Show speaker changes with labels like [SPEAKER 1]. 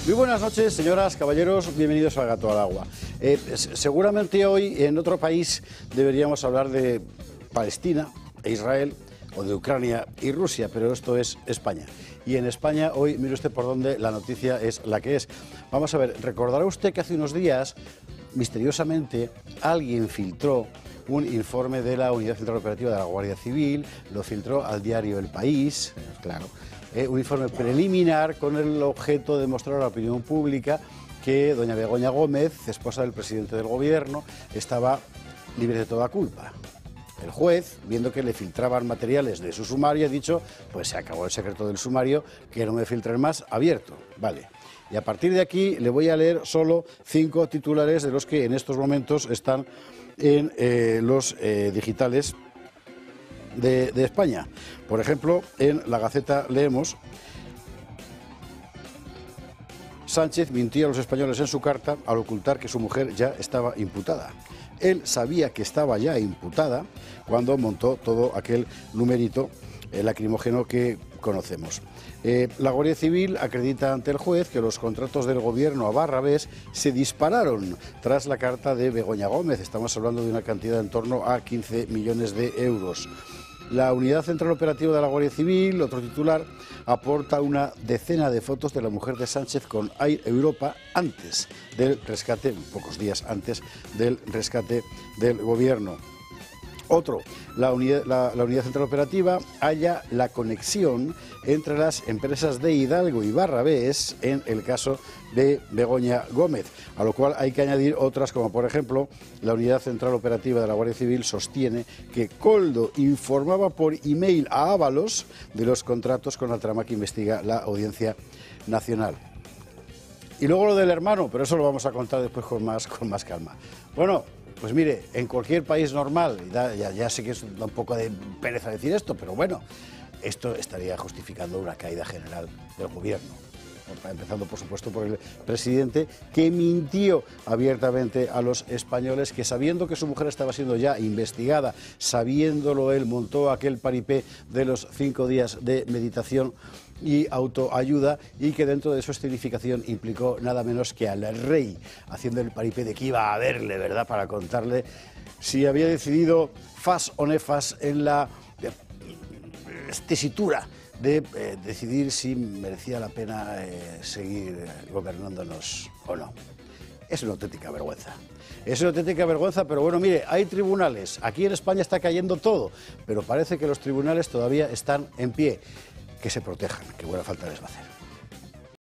[SPEAKER 1] Muy buenas noches, señoras, caballeros, bienvenidos a Gato al Agua. Seguramente hoy en otro país deberíamos hablar de Palestina e Israel, o de Ucrania y Rusia, pero esto es España. Y en España hoy, mire usted por dónde, la noticia es la que es. Vamos a ver, recordará usted que hace unos días, misteriosamente, alguien filtró un informe de la Unidad Central Operativa de la Guardia Civil, lo filtró al diario El País, claro, un informe preliminar con el objeto de mostrar a la opinión pública que doña Begoña Gómez, esposa del presidente del Gobierno, estaba libre de toda culpa. El juez, viendo que le filtraban materiales de su sumario, ha dicho, pues se acabó el secreto del sumario, que no me filtren más, abierto. Vale. Y a partir de aquí le voy a leer solo 5 titulares de los que en estos momentos están en los digitales de España. Por ejemplo, en La Gaceta leemos: Sánchez mintió a los españoles en su carta al ocultar que su mujer ya estaba imputada. Él sabía que estaba ya imputada cuando montó todo aquel numerito lacrimógeno que conocemos. La Guardia Civil acredita ante el juez que los contratos del gobierno a Barrabés se dispararon tras la carta de Begoña Gómez. Estamos hablando de una cantidad en torno a 15 millones de euros. La Unidad Central Operativa de la Guardia Civil, otro titular, aporta una decena de fotos de la mujer de Sánchez con Air Europa antes del rescate, pocos días antes del rescate del gobierno. Otro, la Unidad Central Operativa halla la conexión entre las empresas de Hidalgo y Barrabés en el caso de Begoña Gómez, a lo cual hay que añadir otras como por ejemplo la Unidad Central Operativa de la Guardia Civil sostiene que Koldo informaba por email a Ábalos de los contratos con la trama que investiga la Audiencia Nacional. Y luego lo del hermano, pero eso lo vamos a contar después con más calma. Bueno, pues mire, en cualquier país normal, ya sé que da un poco de pereza decir esto, pero bueno, esto estaría justificando una caída general del gobierno. Empezando, por supuesto, por el presidente, que mintió abiertamente a los españoles, que sabiendo que su mujer estaba siendo ya investigada, sabiéndolo él, montó aquel paripé de los 5 días de meditación y autoayuda, y que dentro de su escenificación implicó nada menos que al rey, haciendo el paripé de que iba a verle, ¿verdad?, para contarle si había decidido fas o nefas en la tesitura de decidir si merecía la pena seguir gobernándonos o no. Es una auténtica vergüenza. Es una auténtica vergüenza, pero bueno, mire, hay tribunales. Aquí en España está cayendo todo, pero parece que los tribunales todavía están en pie. Que se protejan, que buena falta les va a hacer.